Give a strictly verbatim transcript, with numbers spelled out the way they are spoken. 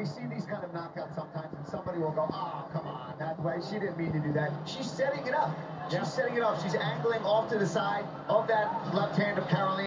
we see these kind of knockouts sometimes, and somebody will go, oh, come on, that way. She didn't mean to do that. She's setting it up. She's yeah. setting it up. She's angling off to the side of that left hand of Carolina.